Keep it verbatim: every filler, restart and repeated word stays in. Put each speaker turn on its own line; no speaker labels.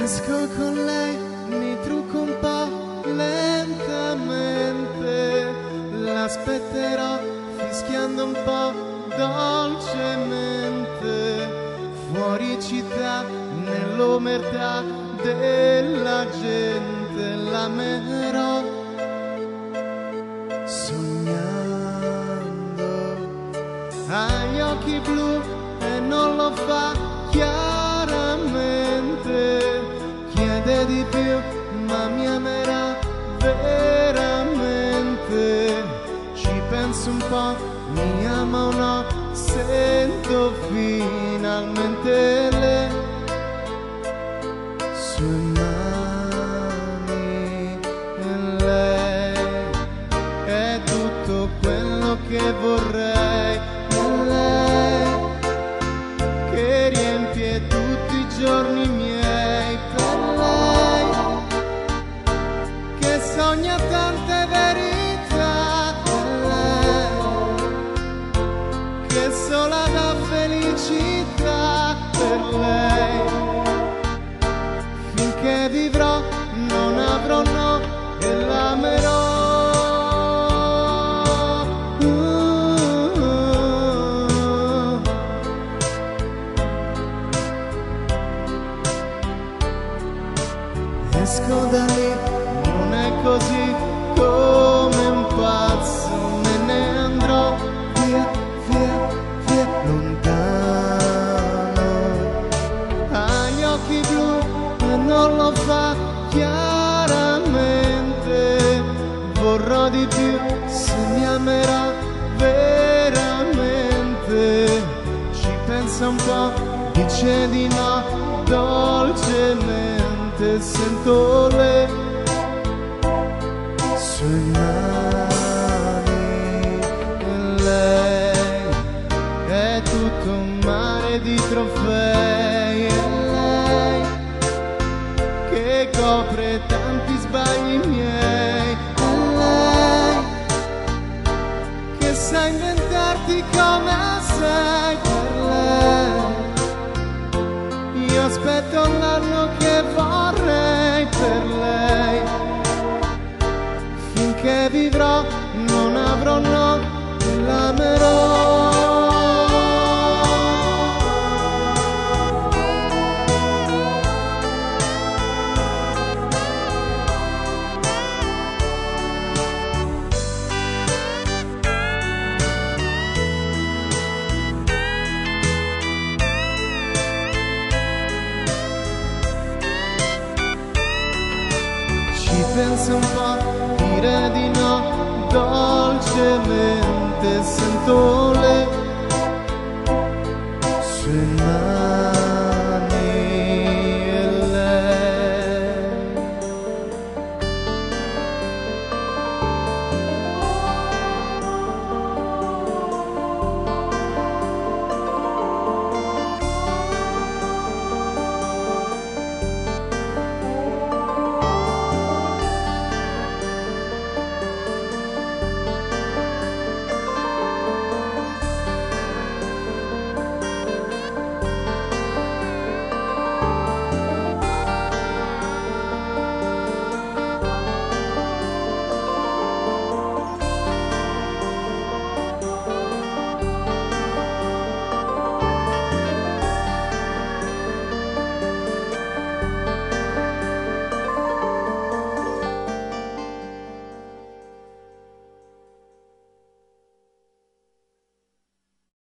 Esco con lei, mi trucco un po' lentamente, l'aspetterò fischiando un po' dolcemente, fuori città, nell'omertà della gente, l'amerò sognando. Ha gli occhi blu e non lo fa chiaramente, chiede di più ma mi amerà veramente. Ci penso un po', mi ama o no, sento finalmente le sue mani e lei è tutto quello che vorrei, e lei che riempie tutti i giorni miei, per lei che sogna tante verità, per lei che sola dà felicità, per lei finché vivrò non avrò no e l'amerò. Esco da lì, non è così, come un pazzo me ne andrò via, via, via, lontano. Ha gli occhi blu e non lo fa chiaramente, vorrò di più se mi amerà veramente. Ci pensa un po', dice di no dolcemente, sento le sue mani e lei è tutto un mare di trofei, e lei che copre tanti sbagli miei, e lei che sa inventarti come sei, per lei io aspetto l'anno che vorrei, per lei finché vivrò non avrò no e l'amerò. Penso un po', dire di no dolcemente, sento le